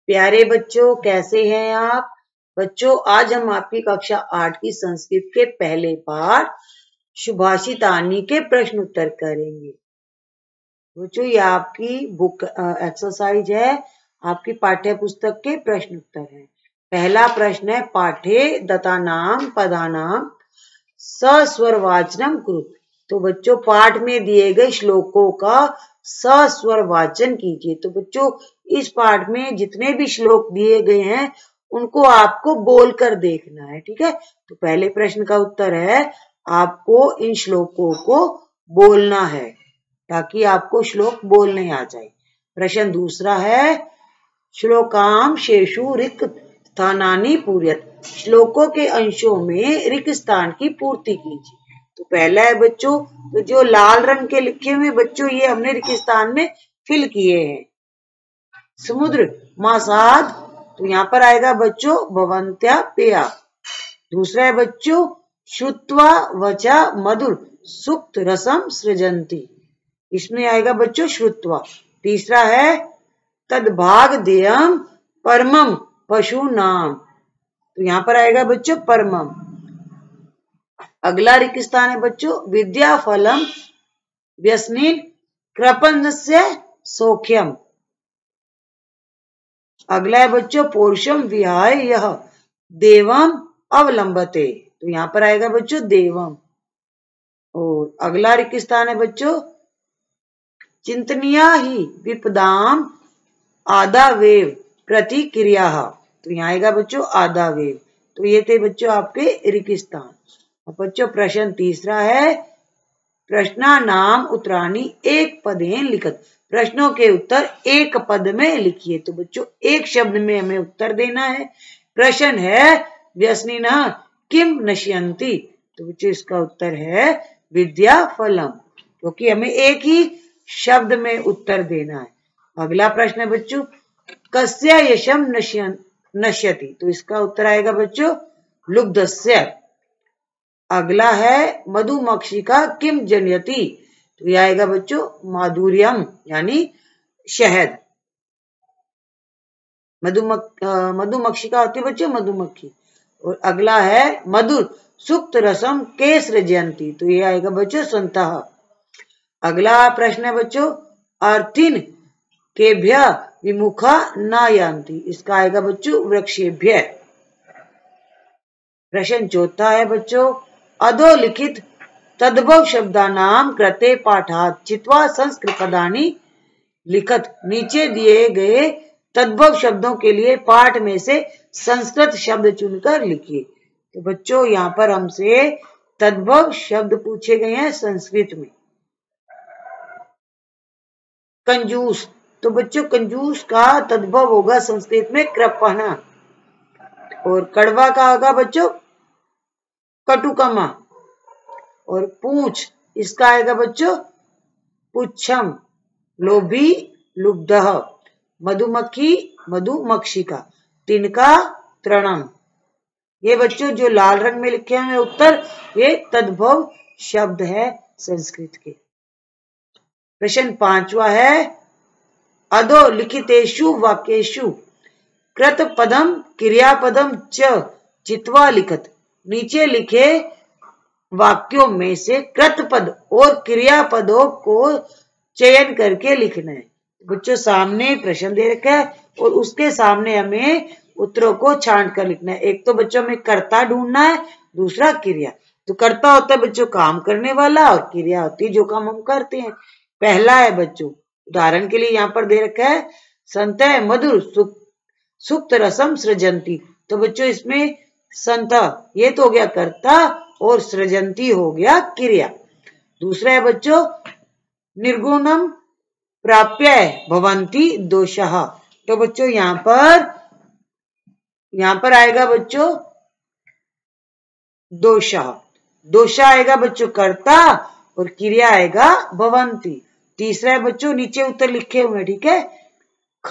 प्यारे बच्चों, कैसे हैं आप? बच्चों, आज हम आपकी कक्षा 8 की संस्कृत के पहले पाठ सुभाषितानी के प्रश्न उत्तर करेंगे। बच्चों, ये आपकी बुक एक्सरसाइज है, आपकी पाठ्य पुस्तक के प्रश्न उत्तर है। पहला प्रश्न है, पाठे दत्तानाम पदानाम सस्वरवाचनम कुरु। तो बच्चों, पाठ में दिए गए श्लोकों का सस्वर वाचन कीजिए। तो बच्चों, इस पाठ में जितने भी श्लोक दिए गए हैं उनको आपको बोलकर देखना है, ठीक है। तो पहले प्रश्न का उत्तर है, आपको इन श्लोकों को बोलना है ताकि आपको श्लोक बोलने आ जाए। प्रश्न दूसरा है, श्लोकाम शेषु रिक्त स्थानानि पूर्यत। श्लोकों के अंशों में रिक्त स्थान की पूर्ति कीजिए। तो पहला है बच्चों, तो जो लाल रंग के लिखे हुए बच्चों, ये हमने रिक्त स्थान में फिल किए हैं। समुद्र मासाद, तो यहाँ पर आएगा बच्चों भवंत्या पेया। दूसरा है बच्चों, श्रुत्वा वचा मधुर सुक्त रसम सृजंती, इसमें आएगा बच्चों श्रुत्वा। तीसरा है, तद्भाग देयम परमम पशु नाम, तो यहाँ पर आएगा बच्चों परमम। अगला रिक्त स्थान है बच्चों, विद्या फलम व्यसनीन कृपन्स्य सौख्यम। अगला है बच्चों, पौरुषम विहाय यह देवम अवलंबते, तो यहाँ पर आएगा बच्चों देवम। और अगला रिक्त स्थान है बच्चों, चिंतनिया ही विपदाम आदावेव प्रतिक्रिया, तो यहाँ आएगा बच्चों आदावेव। तो ये थे बच्चों आपके रिक्त स्थान। और बच्चों प्रश्न तीसरा है, प्रश्ना नाम उत्तराणी एक पदेन लिखत। प्रश्नों के उत्तर एक पद में लिखिए। तो बच्चों एक शब्द में हमें उत्तर देना है। प्रश्न है, व्यसनिना किम नश्यन्ति, तो बच्चों इसका उत्तर है विद्या फलम, क्योंकि हमें एक ही शब्द में उत्तर देना है। अगला प्रश्न है बच्चों, कस्य यशम नश्यति, तो इसका उत्तर आएगा बच्चों लुब्धस्य। अगला है, मधुमक्षिका किम जनयति, तो यह आएगा बच्चों माधुर्यम यानी शहद। मधुमक्षिका होती है बच्चों मधुमक्खी। और अगला है, मधुर सुक्त रसम के सृजयंती, तो यह आएगा बच्चों संतः। अगला प्रश्न है बच्चों, अर्थिन केभ्य विमुखा न यान्ति, इसका आएगा बच्चों वृक्षेभ्य। प्रश्न चौथा है बच्चों, अधोलिखित तद्भव शब्दानाम कृते पाठात् चित्वा संस्कृत पदानि लिखत। नीचे दिए गए तद्भव शब्दों के लिए पाठ में से संस्कृत शब्द चुनकर लिखिए। तो बच्चों यहाँ पर हमसे तद्भव शब्द पूछे गए हैं संस्कृत में। कंजूस, तो बच्चों कंजूस का तद्भव होगा संस्कृत में कृपणः। और कड़वा का होगा बच्चों कटुकमा। और पूंछ, इसका आएगा बच्चों पुच्छम। लोभी लुब्धः। मधुमक्खी मधुमक्षिका। तिनका तृणम। ये बच्चों जो लाल रंग में लिखे हैं उत्तर, ये तद्भव शब्द है संस्कृत के। प्रश्न पांचवा है, अधो लिखितेषु वाक्येषु कृत पदम क्रियापदम च चित्वा लिखत। नीचे लिखे वाक्यों में से कृत पद और क्रियापदों को चयन करके लिखना है। बच्चों सामने प्रश्न दे रखा है और उसके सामने हमें उत्तरों को छांट कर लिखना है। एक तो बच्चों में कर्ता ढूंढना है, दूसरा क्रिया। तो कर्ता होता है बच्चों काम करने वाला, और क्रिया होती है जो काम हम करते हैं। पहला है बच्चों, उदाहरण के लिए यहाँ पर दे रखा है, संत मधुर सुक्त रसम सृजंती। तो बच्चों इसमें संत ये तो हो गया कर्ता और सृजंती हो गया क्रिया। दूसरा है बच्चों, निर्गुणम प्राप्य भवंती दोषः। तो बच्चों यहाँ पर आएगा बच्चों दोषः। दोष आएगा बच्चों कर्ता और क्रिया आएगा भवंती। तीसरा है बच्चों, नीचे उत्तर लिखे हुए ठीक है, ख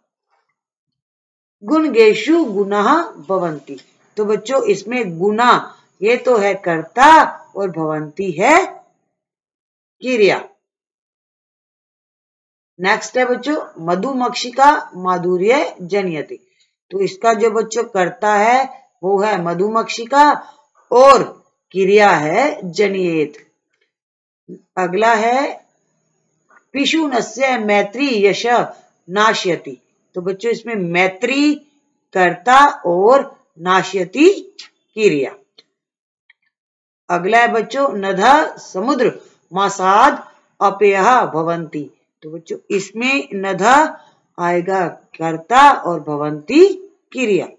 गुणगेषु गुणः भवन्ति। तो बच्चों इसमें गुणा ये तो है कर्ता और भवंती है क्रिया। नेक्स्ट है बच्चों मधुमक्षिका माधुर्य जनयति। तो इसका जो बच्चों करता है वो है मधुमक्षिका और क्रिया है जनियेत। अगला है पिशुनस्य मैत्री यश नाश्यति। तो बच्चों इसमें मैत्री कर्ता और नाश्यति क्रिया। अगला है बच्चों नधा समुद्र मासाद अपेय भवंती। तो बच्चों इसमें नधा आएगा कर्ता और भवंती क्रिया।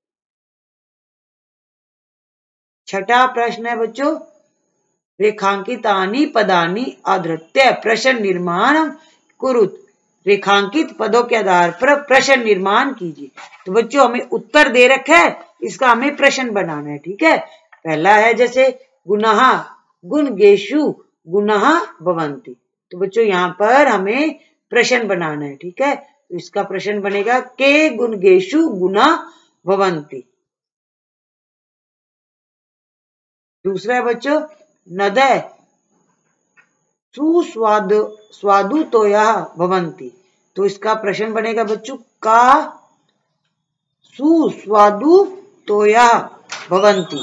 छठा प्रश्न है बच्चों रेखांकितानि पदानि आधृत्य प्रश्न निर्माण कुरुत। रेखांकित पदों के आधार पर प्रश्न निर्माण कीजिए। तो बच्चों हमें उत्तर दे रखा है, इसका हमें प्रश्न बनाना है। ठीक है, पहला है जैसे गुणः गुणगेषु गुणः भवन्ति। तो बच्चों यहाँ पर हमें प्रश्न बनाना है। ठीक है, तो इसका प्रश्न बनेगा के गुणगेषु गुणा भवन्ति। दूसरा है बच्चों नदय सुस्वाद स्वादुतोया भवन्ति। तो इसका प्रश्न बनेगा बच्चों का सुस्वादुतोया भवन्ति।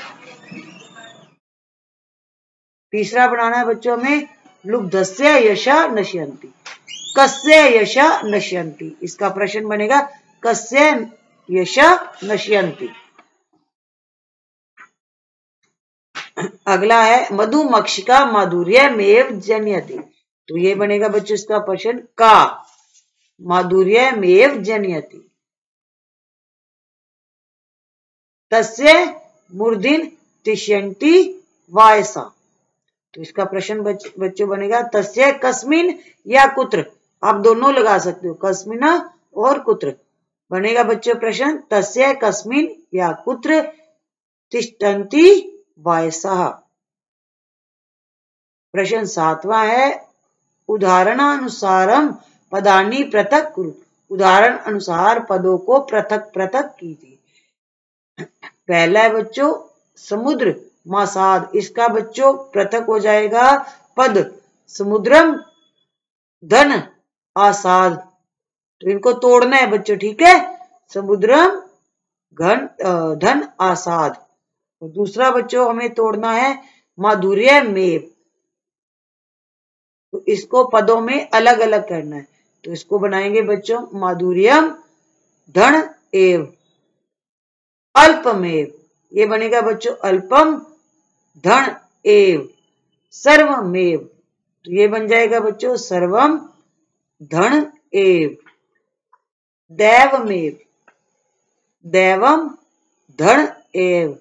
तीसरा बनाना है बच्चों में लुब्धस्य यशा नश्यन्ति। कस्य यशा नश्यन्ति। इसका प्रश्न बनेगा कस्य यशा नश्यन्ति। अगला है मधुमक्षिका माधुर्य मेव जनयति। तो ये बनेगा बच्चों इसका प्रश्न का माधुर्य मेव जनयति। तस्य मूर्धिन तिष्यन्ति वायसा। तो इसका प्रश्न बच्चों बनेगा तस्य कस्मिन या कुत्र। आप दोनों लगा सकते हो, कस्मिन और कुत्र। बनेगा बच्चों प्रश्न तस्य कस्मिन या कुत्र तिष्ठन्ति वायसः। प्रश्न सातवां है उदाहरणानुसारम पदानि पृथक कुरु। उदाहरण अनुसार पदों को पृथक पृथक कीजिए। पहला है बच्चों समुद्र मासाद। इसका बच्चों पृथक हो जाएगा पद समुद्रम धन आसाद। तो इनको तोड़ना है बच्चों। ठीक है, समुद्रम धन आसाद। और दूसरा बच्चों हमें तोड़ना है माधुर्य मेव। तो इसको पदों में अलग अलग करना है। तो इसको बनाएंगे बच्चों माधुर्यम धन एव अल्पमेव। ये बनेगा बच्चों अल्पम धन एव सर्वमेव। तो ये बन जाएगा बच्चों सर्वम धन एव दैवमेव दैवम धन एव।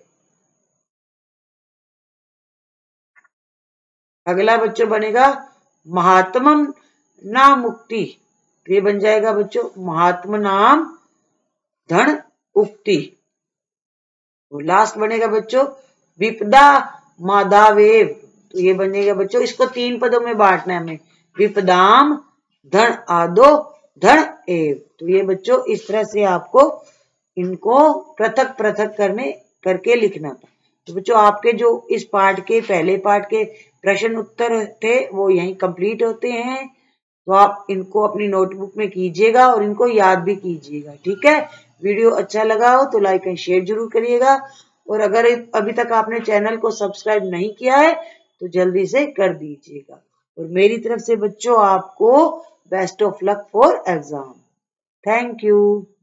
अगला बच्चों बनेगा महात्मम ना मुक्ति। ये बन जाएगा बच्चों महात्म नाम धन उक्ति। तो लास्ट बनेगा बच्चों विपदा मादावेव। तो ये बनेगा बच्चों इसको 3 पदों में बांटना है हमें विपदाम धन आदो धन एव। तो ये बच्चों इस तरह से आपको इनको पृथक पृथक करके लिखना था। तो बच्चों आपके जो इस पार्ट के पहले पार्ट के प्रश्न उत्तर थे वो यहीं कंप्लीट होते हैं। तो आप इनको अपनी नोटबुक में कीजिएगा और इनको याद भी कीजिएगा। ठीक है, वीडियो अच्छा लगा हो तो लाइक एंड शेयर जरूर करिएगा। और अगर अभी तक आपने चैनल को सब्सक्राइब नहीं किया है तो जल्दी से कर दीजिएगा। और मेरी तरफ से बच्चों आपको best of luck for exam. Thank you.